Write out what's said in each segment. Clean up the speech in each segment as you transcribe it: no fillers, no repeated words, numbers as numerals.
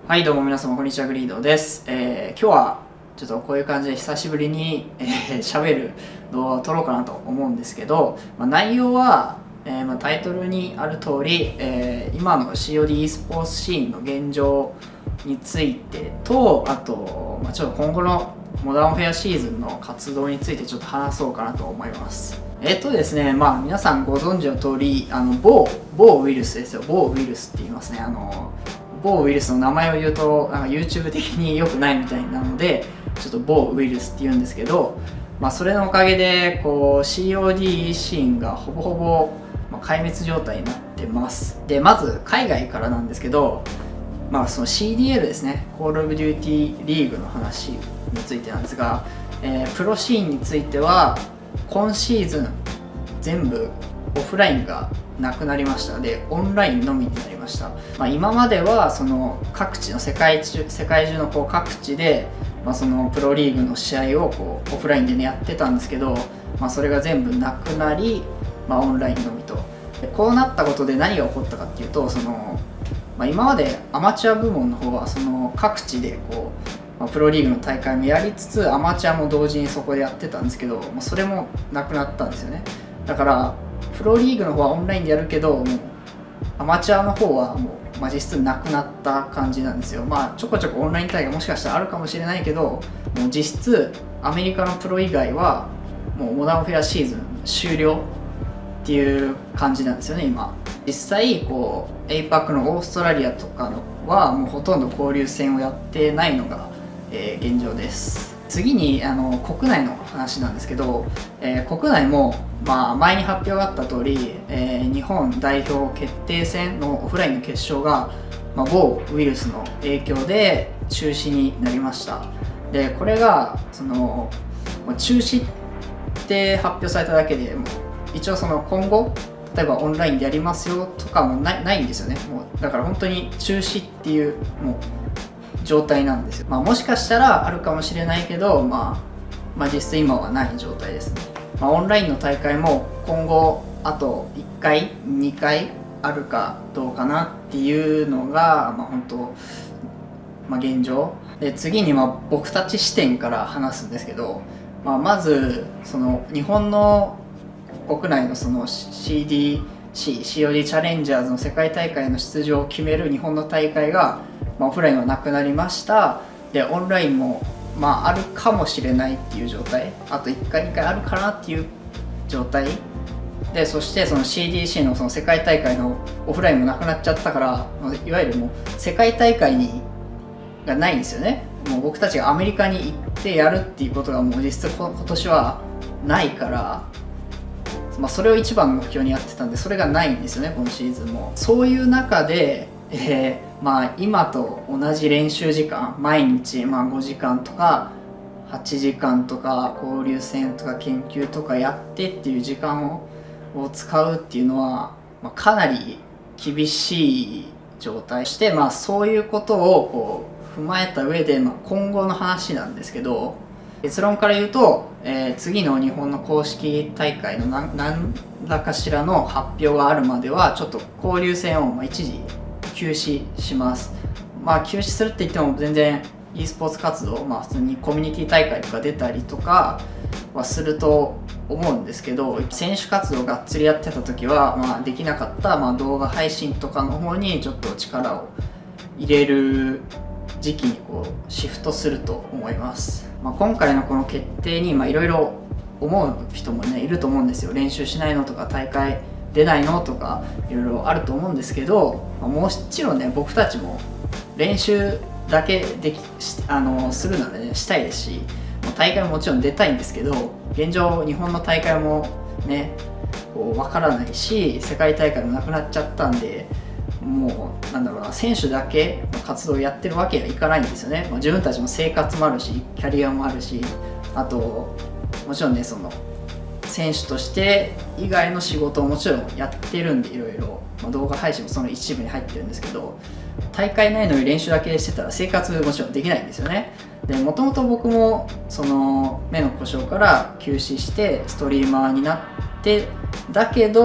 はい、どうも皆様こんにちは、グリードです。今日はちょっとこういう感じで久しぶりに喋る動画を撮ろうかなと思うんですけど、内容は、タイトルにある通り、今の COD スポーツシーンの現状についてと、あと、ちょっと今後のモダンフェアシーズンの活動についてちょっと話そうかなと思います。ですね、皆さんご存知の通り、某ウイルスですよ。某ウイルスって言いますね。某ウイルスの名前を言うとなんか YouTube 的に良くないみたいなのでちょっと某ウイルスって言うんですけど、それのおかげでこう COD シーンがほぼほぼ壊滅状態になってます。でまず海外からなんですけど、その CDL ですね、コールオブデューティーリーグの話についてなんですが、プロシーンについては今シーズン全部オフラインがなくなりましたので、オンラインのみになりました。今まではその各地の世界中のこう各地で、そのプロリーグの試合をこうオフラインでねやってたんですけど、それが全部なくなり、オンラインのみと。こうなったことで何が起こったかっていうと、その、今までアマチュア部門の方はその各地でこう、プロリーグの大会もやりつつアマチュアも同時にそこでやってたんですけど、それもなくなったんですよね。だからプロリーグの方はオンラインでやるけど、もうアマチュアの方はもう、実質なくなった感じなんですよ。ちょこちょこオンライン大会もしかしたらあるかもしれないけど、もう実質アメリカのプロ以外はもうモダンフェアシーズン終了っていう感じなんですよね。今実際こう APAC のオーストラリアとかのはもうほとんど交流戦をやってないのが、現状です。次に国内の話なんですけど、国内も、前に発表があった通り、日本代表決定戦のオフラインの決勝が、某ウイルスの影響で中止になりました。でこれがその中止って発表されただけで一応その今後例えばオンラインでやりますよとかもないんですよね。もうだから本当に中止っていうもう状態なんですよ。もしかしたらあるかもしれないけど、実質今はない状態ですね。オンラインの大会も今後あと1回2回あるかどうかなっていうのが、本当、現状で、次に僕たち視点から話すんですけど、まずその日本の国内のその COD チャレンジャーズの世界大会の出場を決める日本の大会が、オフラインはなくなりました。でオンラインもあるかもしれないっていう状態、あと1回2回あるかなっていう状態で、そしてその CDC のその世界大会のオフラインもなくなっちゃったから、いわゆるもう世界大会がないんですよね。もう僕たちがアメリカに行ってやるっていうことがもう実質今年はないから、それを一番の目標にやってたんで、それがないんですよね、今シーズンも。そういう中で、今と同じ練習時間毎日5時間とか8時間とか交流戦とか研究とかやってっていう時間を使うっていうのは、かなり厳しい状態して、そういうことをこう踏まえた上で、今後の話なんですけど、結論から言うと、次の日本の公式大会の何らかしらの発表があるまではちょっと交流戦を一時休止します。休止するって言っても全然 e スポーツ活動、普通にコミュニティ大会とか出たりとかはすると思うんですけど、選手活動がっつりやってた時は、できなかった、動画配信とかの方にちょっと力を入れる時期にこうシフトすると思います。今回のこの決定にいろいろ思う人もねいると思うんですよ。練習しないのとか大会出ないのとかいろいろあると思うんですけど、もちろんね僕たちも練習だけするならねしたいですし、大会ももちろん出たいんですけど、現状日本の大会もねこう分からないし、世界大会もなくなっちゃったんで、もう選手だけの活動をやってるわけにはいかないんですよね。自分たちも生活もあるしキャリアもあるし、あともちろんねその選手として以外の仕事をもちろんやってるんで、いろいろ動画配信もその一部に入ってるんですけど、大会ないのに練習だけしてたら生活もちろんできないんですよね。でもともと僕もその目の故障から休止してストリーマーになってだけど、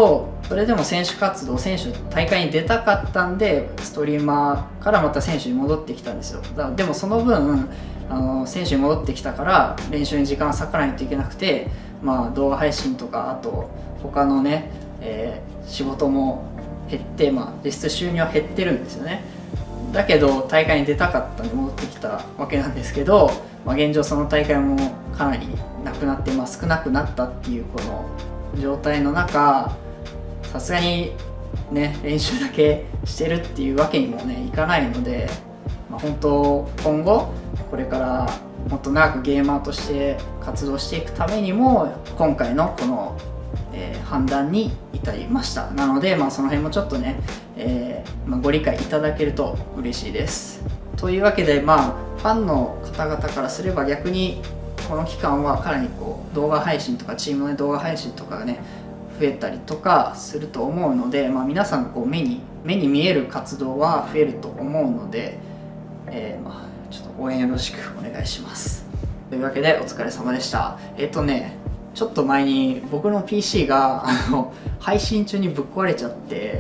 それでも選手活動、大会に出たかったんでストリーマーからまた選手に戻ってきたんですよ。でもその分選手に戻ってきたから練習に時間を割かないといけなくて、動画配信とかあと他のね、仕事も減って、実質収入は減ってるんですよね。だけど大会に出たかったんで戻ってきたわけなんですけど、現状その大会もかなりなくなって、少なくなったっていうこの状態の中、さすがにね練習だけしてるっていうわけにもねいかないので、本当今後これからもっと長くゲーマーとして活動していくためにも今回のこの、判断に至りました。なので、その辺もちょっとね、ご理解いただけると嬉しいです。というわけで、ファンの方々からすれば逆にこの期間はかなり動画配信とかチームの動画配信とかがね増えたりとかすると思うので、皆さんの目に見える活動は増えると思うので、ちょっと応援よろしくお願いします。というわけでお疲れ様でした。ちょっと前に僕の PC が配信中にぶっ壊れちゃって、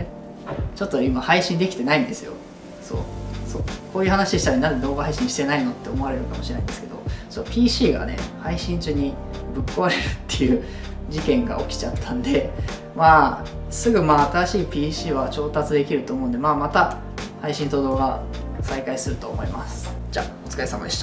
ちょっと今配信できてないんですよ。そうこういう話したらなんで動画配信してないのって思われるかもしれないんですけど、PC がね配信中にぶっ壊れるっていう事件が起きちゃったんで、すぐ新しい PC は調達できると思うんで、また配信と動画再開すると思います。じゃあお疲れ様でした。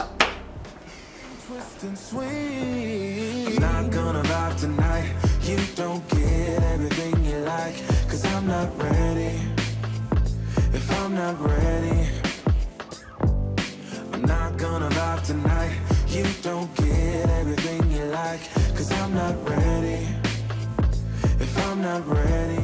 You don't get everything you like, 'cause I'm not ready. If I'm not ready